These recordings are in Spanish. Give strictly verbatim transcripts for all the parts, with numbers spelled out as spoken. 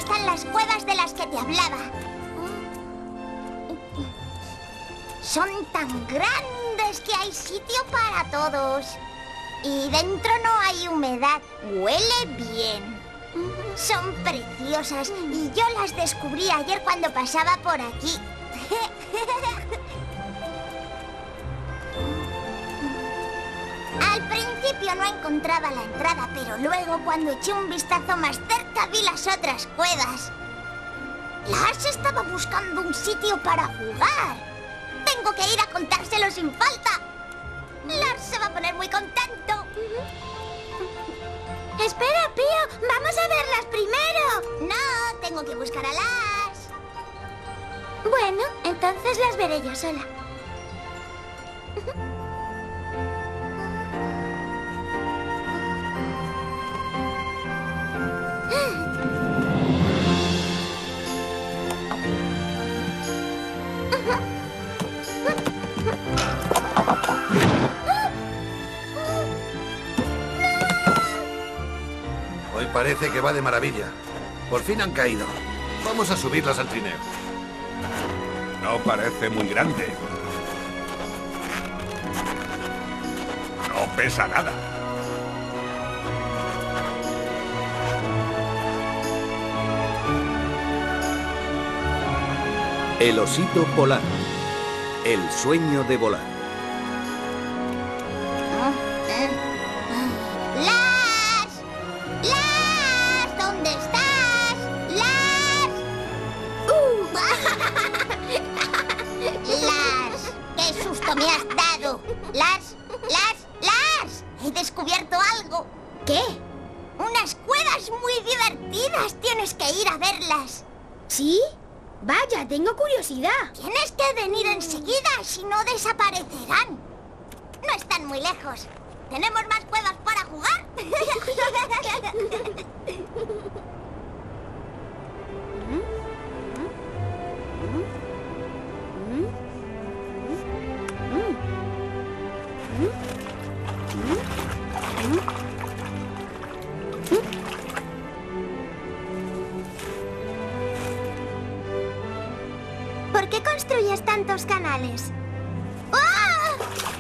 están las cuevas de las que te hablaba. Son tan grandes que hay sitio para todos. Y dentro no hay humedad. Huele bien. Son preciosas y yo las descubrí ayer cuando pasaba por aquí. Al principio no encontraba la entrada, pero luego cuando eché un vistazo más cerca vi las otras cuevas. Lars estaba buscando un sitio para jugar. Tengo que ir a contárselo sin falta. Lars se va a poner muy contento. Espera, Pío. Vamos a verlas primero. No, tengo que buscar a Lars. Bueno, entonces las veré yo sola. Hoy parece que va de maravilla. Por fin han caído. Vamos a subirlas al trineo. No parece muy grande. No pesa nada. El osito polar. El sueño de volar. ¡Lars! ¡Lars! ¿Dónde estás? ¡Lars! Uh. ¡Lars! ¡Qué susto me has dado! ¡Lars! ¡Lars! ¡Lars! He descubierto algo. ¿Qué? Unas cuevas muy divertidas. Tienes que ir a verlas. ¿Sí? Vaya, tengo curiosidad. Tienes que venir enseguida, si no desaparecerán. No están muy lejos. ¿Tenemos más cuevas para jugar? ¿Por qué construyes tantos canales? ¡Ah!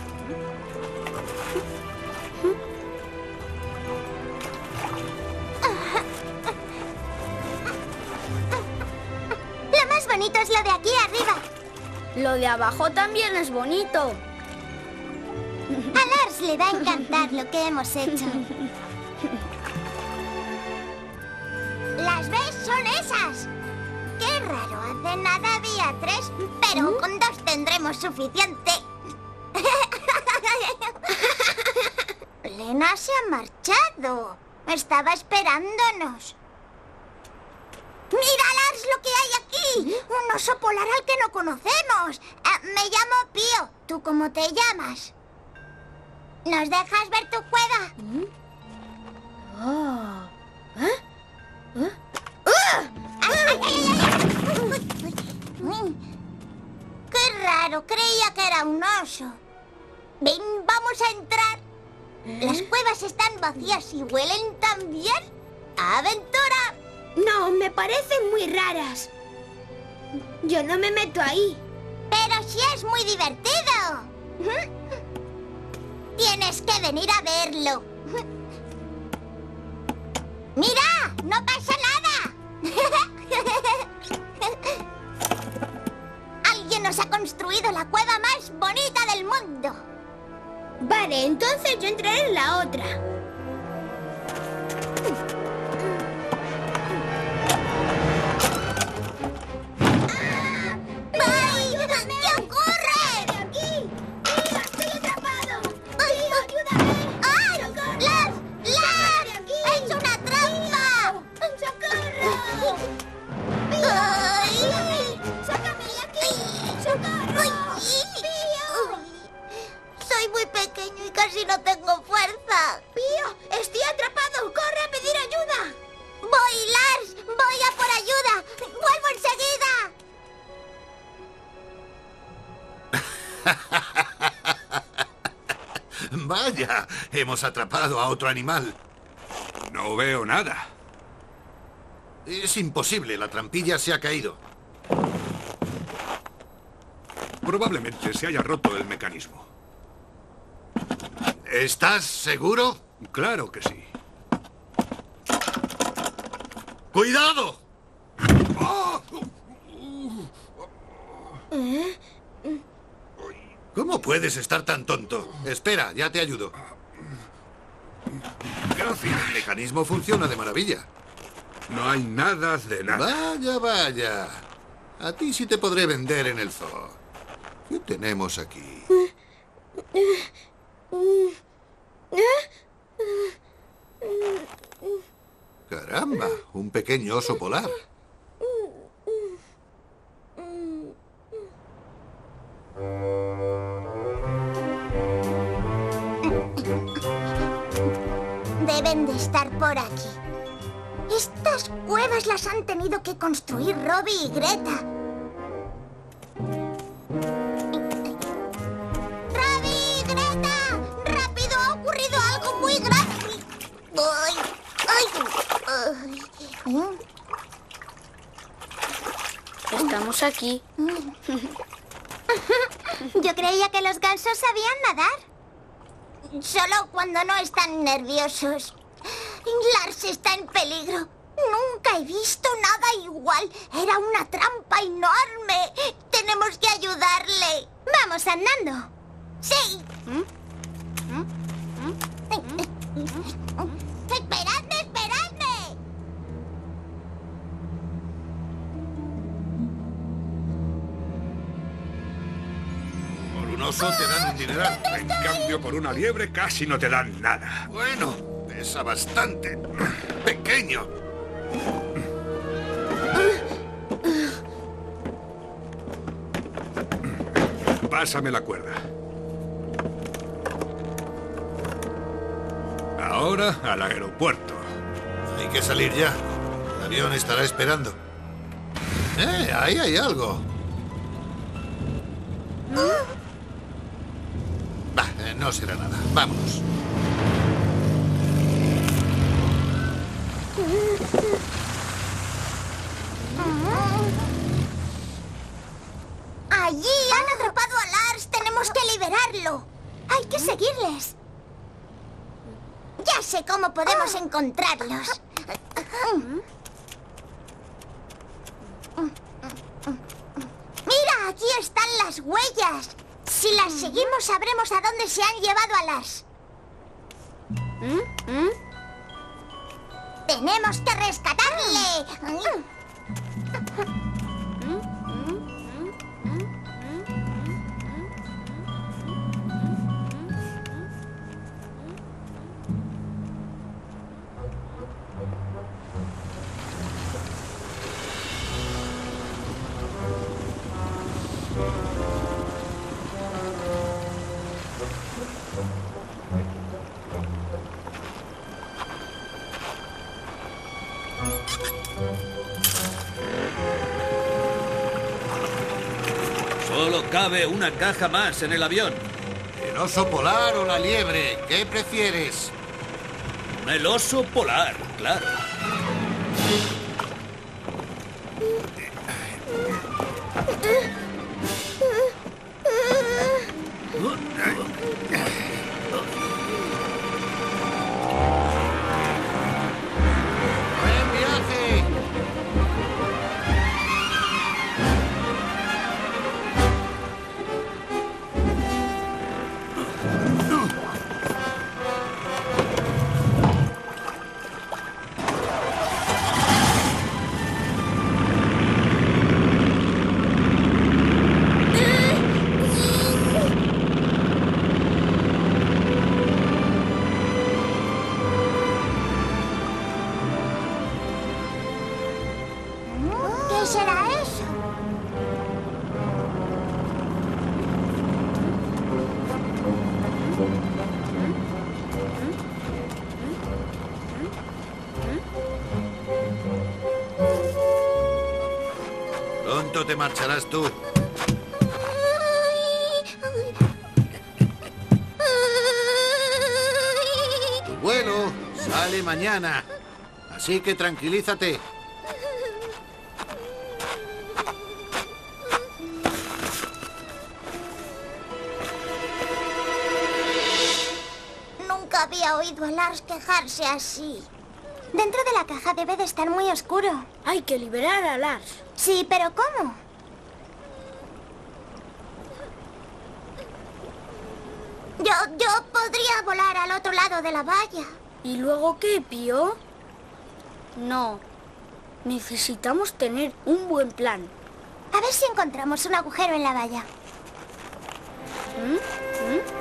Lo más bonito es lo de aquí arriba. Lo de abajo también es bonito. A Lars le va a encantar lo que hemos hecho. ¿Las ves? Son esas. Qué raro, hace nada había tres, pero ¿Mm? con dos tendremos suficiente. Lena se ha marchado. Estaba esperándonos. ¡Mira, Lars, lo que hay aquí! Un oso polar al que no conocemos. Ah, me llamo Pío. ¿Tú cómo te llamas? ¿Nos dejas ver tu cueva? ¿Mm? Oh. ¿Eh? ¿Eh? ¡Qué raro! Creía que era un oso. Ven, vamos a entrar. ¿Eh? Las cuevas están vacías y huelen tan bien. ¡Aventura! No, me parecen muy raras. Yo no me meto ahí. Pero sí es muy divertido. Tienes que venir a verlo. ¡Mira! ¡No pasa nada! Alguien nos ha construido la cueva más bonita del mundo. Vale, entonces yo entraré en la otra. ¡Ay! ¿Qué ocurre? ¡De aquí! ¡Mira, estoy atrapado! ¡Ay, ayúdame! ¡Ay! ¡Socorro! ¡Lars! ¡Lars! ¡De aquí! ¡Es una trampa! ¡Socorro! ¡Ay! ¡Sácame de aquí! ¡Socorro! ¡Pío! Soy muy pequeño y casi no tengo fuerza. ¡Pío! ¡Estoy atrapado! ¡Corre a pedir ayuda! ¡Voy, Lars! ¡Voy a por ayuda! ¡Vuelvo enseguida! Vaya, hemos atrapado a otro animal. No veo nada. Es imposible, la trampilla se ha caído. Probablemente se haya roto el mecanismo. ¿Estás seguro? Claro que sí. ¡Cuidado! ¿Cómo puedes estar tan tonto? Espera, ya te ayudo. Gracias. El mecanismo funciona de maravilla. No hay nada de nada. Vaya, vaya. A ti sí te podré vender en el zoo. ¿Qué tenemos aquí? Caramba, un pequeño oso polar. Deben de estar por aquí. Estas cuevas las han tenido que construir Robbie y Greta. ¡Robbie! ¡Greta! ¡Rápido! ¡Ha ocurrido algo muy grave! ¡Ay! ¡Ay! ay. Estamos aquí. Yo creía que los gansos sabían nadar. Solo cuando no están nerviosos. Lars está en peligro. Nunca he visto nada igual. Era una trampa enorme. Tenemos que ayudarle. Vamos andando. Sí. ¡Esperadme, esperadme! Por un oso te dan un dineral. En cambio, por una liebre casi no te dan nada. Bueno, pesa bastante. Pequeño. Pásame la cuerda. Ahora al aeropuerto. Hay que salir ya. El avión estará esperando. ¡Eh! Ahí hay algo. Bah, eh, no será nada. Vámonos. Allí han atrapado a Lars. Tenemos que liberarlo. Hay que seguirles. Ya sé cómo podemos encontrarlos. Mira, aquí están las huellas. Si las seguimos, sabremos a dónde se han llevado a Lars. ¡Tenemos que rescatarle! Solo cabe una caja más en el avión. ¿El oso polar o la liebre? ¿Qué prefieres? El oso polar, claro. ¡Buen viaje! ¿Qué será eso? Pronto te marcharás tú. Tu vuelo sale mañana. Así que tranquilízate. había oído a Lars quejarse así. Dentro de la caja debe de estar muy oscuro. Hay que liberar a Lars. Sí, pero ¿cómo? Yo, yo podría volar al otro lado de la valla. ¿Y luego qué, Pío? No. Necesitamos tener un buen plan. A ver si encontramos un agujero en la valla. ¿Mm? ¿Mm?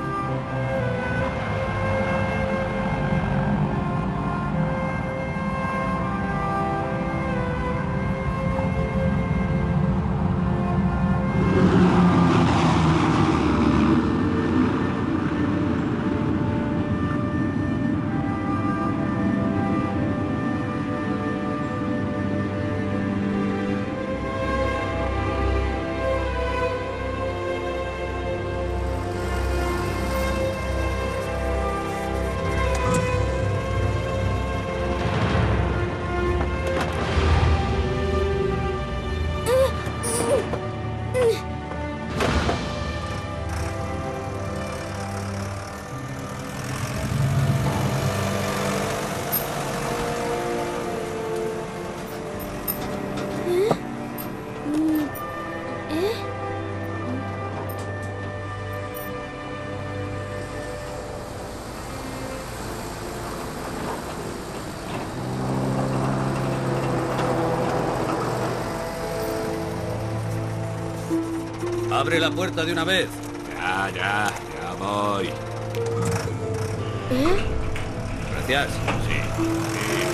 ¡Abre la puerta de una vez! Ya, ya, ya voy. ¿Eh? Gracias. Sí, sí.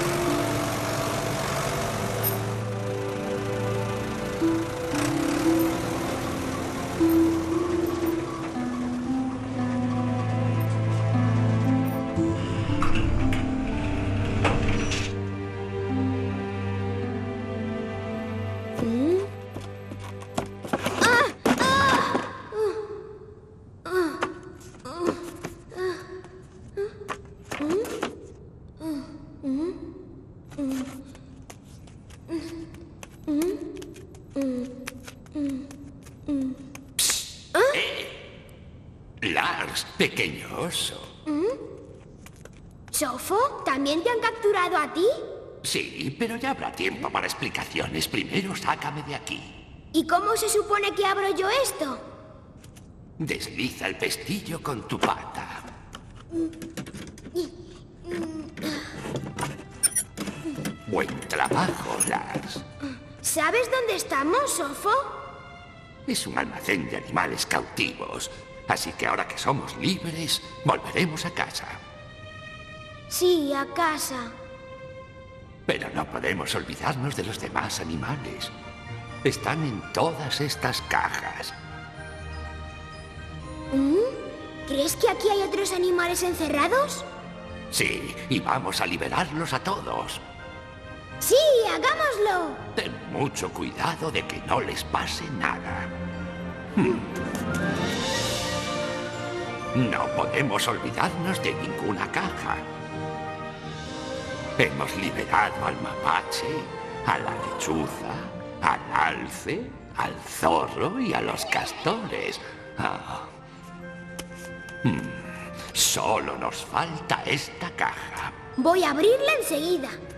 Lars, pequeño oso. ¿Sofo? ¿También te han capturado a ti? Sí, pero ya habrá tiempo para explicaciones. Primero sácame de aquí. ¿Y cómo se supone que abro yo esto? Desliza el pestillo con tu pata. Buen trabajo, Lars. ¿Sabes dónde estamos, Sofo? Es un almacén de animales cautivos. Así que ahora que somos libres, volveremos a casa. Sí, a casa. Pero no podemos olvidarnos de los demás animales. Están en todas estas cajas. ¿Mm? ¿Crees que aquí hay otros animales encerrados? Sí, y vamos a liberarlos a todos. ¡Sí, hagámoslo! Ten mucho cuidado de que no les pase nada. Hmm. No podemos olvidarnos de ninguna caja. Hemos liberado al mapache, a la lechuza, al alce, al zorro y a los castores. Ah. Hmm. Solo nos falta esta caja. Voy a abrirla enseguida.